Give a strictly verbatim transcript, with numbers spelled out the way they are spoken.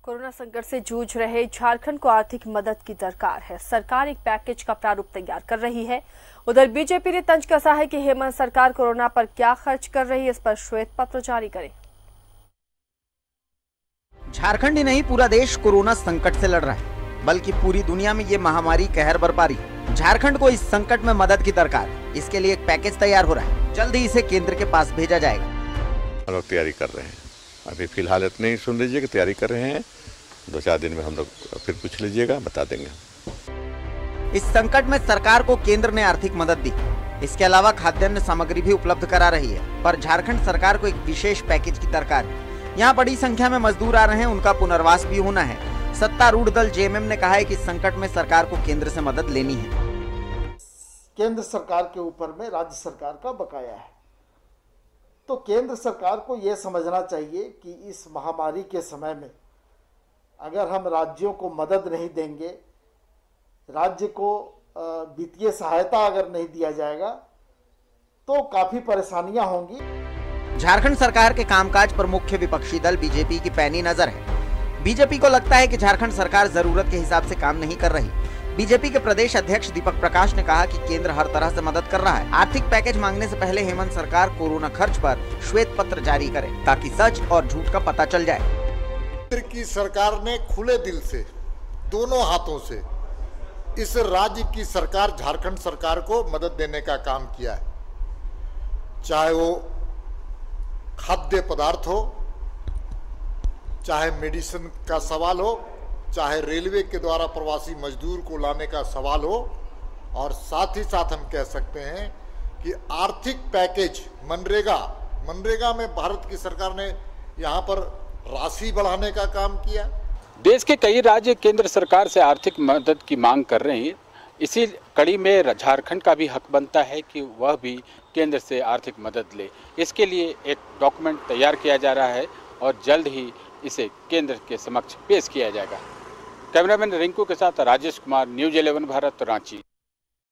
Corona संकट से जूझ रहे झारखंड को आर्थिक मदद की दरकार है। सरकार एक पैकेज का प्रारूप तैयार कर रही है। उधर बीजेपी ने तंज कसा है कि हेमंत सरकार कोरोना पर क्या खर्च कर रही है, इस पर श्वेत पत्र जारी करे। झारखंड ही नहीं, पूरा देश कोरोना संकट से लड़ रहा है, बल्कि पूरी दुनिया में ये महामारी कहर बरपा रही है। झारखंड को इस संकट में मदद की दरकार है। इसके लिए एक पैकेज तैयार हो रहा है। जल्द ही इसे केंद्र के पास भेजा जाएगा। हम लोग तैयारी कर रहे हैं। अभी फिलहाल इतने ही सुन लीजिए कि तैयारी कर रहे हैं। दो चार दिन में हम लोग फिर पूछ लीजिएगा, बता देंगे। इस संकट में सरकार को केंद्र ने आर्थिक मदद दी। इसके अलावा खाद्यान्न सामग्री भी उपलब्ध करा रही है, पर झारखंड सरकार को एक विशेष पैकेज की दरकार है। यहाँ बड़ी संख्या में मजदूर आ रहे हैं, उनका पुनर्वास भी होना है। सत्तारूढ़ दल जेएमएम ने कहा है कि संकट में सरकार को केंद्र से मदद लेनी है। केंद्र सरकार के ऊपर में राज्य सरकार का बकाया है, तो केंद्र सरकार को यह समझना चाहिए कि इस महामारी के समय में अगर हम राज्यों को मदद नहीं देंगे, राज्य को वित्तीय सहायता अगर नहीं दिया जाएगा तो काफी परेशानियां होंगी। झारखंड सरकार के कामकाज पर मुख्य विपक्षी दल बीजेपी की पैनी नजर है। बीजेपी को लगता है कि झारखंड सरकार जरूरत के हिसाब से काम नहीं कर रही। बीजेपी के प्रदेश अध्यक्ष दीपक प्रकाश ने कहा कि केंद्र हर तरह से मदद कर रहा है। आर्थिक पैकेज मांगने से पहले हेमंत सरकार कोरोना खर्च पर श्वेत पत्र जारी करे, ताकि सच और झूठ का पता चल जाए। केंद्र की सरकार ने खुले दिल से, दोनों हाथों से इस राज्य की सरकार झारखंड सरकार को मदद देने का काम किया है। चाहे वो खाद्य पदार्थ हो, चाहे मेडिसिन का सवाल हो, चाहे रेलवे के द्वारा प्रवासी मजदूर को लाने का सवाल हो, और साथ ही साथ हम कह सकते हैं कि आर्थिक पैकेज मनरेगा मनरेगा में भारत की सरकार ने यहाँ पर राशि बढ़ाने का काम किया। देश के कई राज्य केंद्र सरकार से आर्थिक मदद की मांग कर रहे हैं। इसी कड़ी में झारखंड का भी हक बनता है कि वह भी केंद्र से आर्थिक मदद ले। इसके लिए एक डॉक्यूमेंट तैयार किया जा रहा है और जल्द ही इसे केंद्र के समक्ष पेश किया जाएगा। कैमरामैन रिंकू के साथ राजेश कुमार, न्यूज़ इलेवन भारत, रांची।